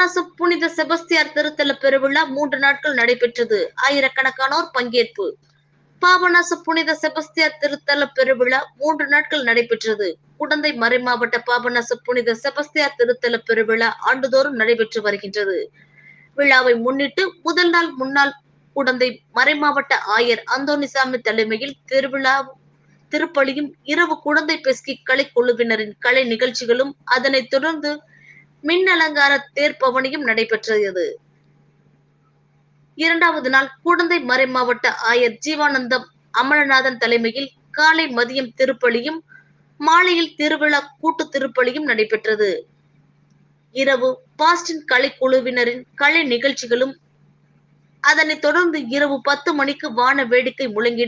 பாபநாசம் புனித செபஸ்தியார் திருத்தல பெருவிழா 3 நாட்கள் நடைபெற்றது. ஆயிரக்கணக்கானோர் பங்கேற்பு. பாபநாசம் புனித செபஸ்தியார் திருத்தல பெருவிழா 3 நாட்கள் நடைபெற்றது. குடந்தை மறைமாவட்ட பாபநாசம் புனித செபஸ்தியார் திருத்தல பெருவிழா ஆண்டுதோறும் நடைபெற்று வருகின்றது. விழாவை முன்னிட்டு முதல் நாள் முன்னாள் குடந்தை மறைமாவட்ட ஆயர் அந்தோணிசாமி தலைமையில் திருப்பலியும் இரவு குடந்தை பெஸ்கி கலைக்குழுவினரின் கலை நிகழ்ச்சிகளும் அதனைத் தொடர்ந்து மின் அலங்கார தேர்பவனியும் நடைபெற்றது. இரண்டாவது நாள் குடந்தை மறைமாவட்ட ஆயர் ஜீவானந்தம் அமலநாதன் தலைமையில் காலை மதியம் திருப்பலியும் மாலையில் திருவிழா கூட்டு திருப்பலியும் நடைபெற்றது. இரவு பாஸ்டின் கலைக்குழுவினரின் கலை நிகழ்ச்சிகளும் அதனைத் தொடர்ந்து இரவு 10 மணிக்கு வான வேடிக்கை முழங்கிட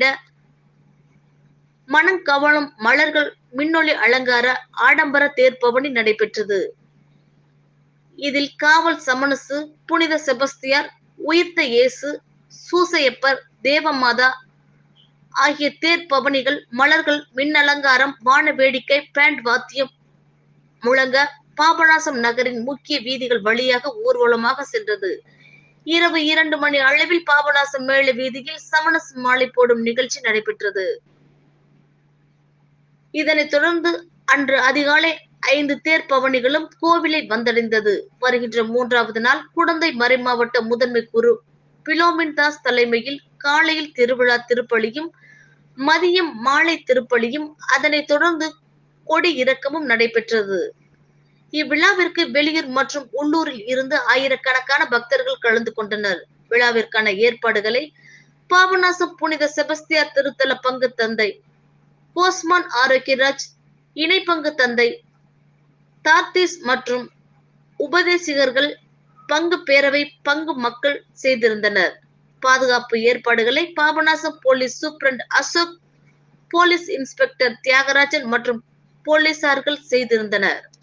மனங்கவளும் மலர்கள் மின்னொளி அலங்கார ஆடம்பர தேர்பவனி நடைபெற்றது. இதில் காவல் சமணசு, புனித செபஸ்தியார், உயிர்த்த இயேசு, சூசையப்பர், தேவமாதா ஆகிய தேர்பவனிகள் மலர்கள் மின் அலங்காரம் வான வேடிக்கை பேண்ட் வாத்தியம் முழங்க பாபநாசம் நகரின் முக்கிய வீதிகள் வழியாக ஊர்வலமாக சென்றது. இரவு 2 மணி அளவில் பாபநாசம் மேல வீதியில் சமணசு மாலை போடும் நிகழ்ச்சி நடைபெற்றது. இதனைத் தொடர்ந்து அன்று அதிகாலை 5 தேர்பவனிகளும் கோவிலை வந்தடைந்தது. வருகின்ற 3வது நாள் குடந்தை மறைமாவட்ட முதன்மை குரு பிலோமின் தாஸ் தலைமையில் காலையில் திருவிழா திருப்பலியும் மதியம் மாலை திருப்பலியும் அதனைத் தொடர்ந்து கொடி இறக்கமும் நடைபெற்றது. இவ்விழாவிற்கு வெளியூர் மற்றும் உள்ளூரில் இருந்து ஆயிரக்கணக்கான பக்தர்கள் கலந்து கொண்டனர். விழாவிற்கான ஏற்பாடுகளை பாபநாசம் புனித செபஸ்தியார் திருத்தல பங்கு தந்தை கோஸ்மான் ஆரோக்கியராஜ், இணை பங்கு தந்தை தார்த்தீஸ் மற்றும் உபதேசிகர்கள், பங்கு பேரவை, பங்கு மக்கள் செய்திருந்தனர். பாதுகாப்பு ஏற்பாடுகளை Papanasam police superintendent Ashok, police inspector Thiyagarajan மற்றும் போலீசார்கள் செய்திருந்தனர்.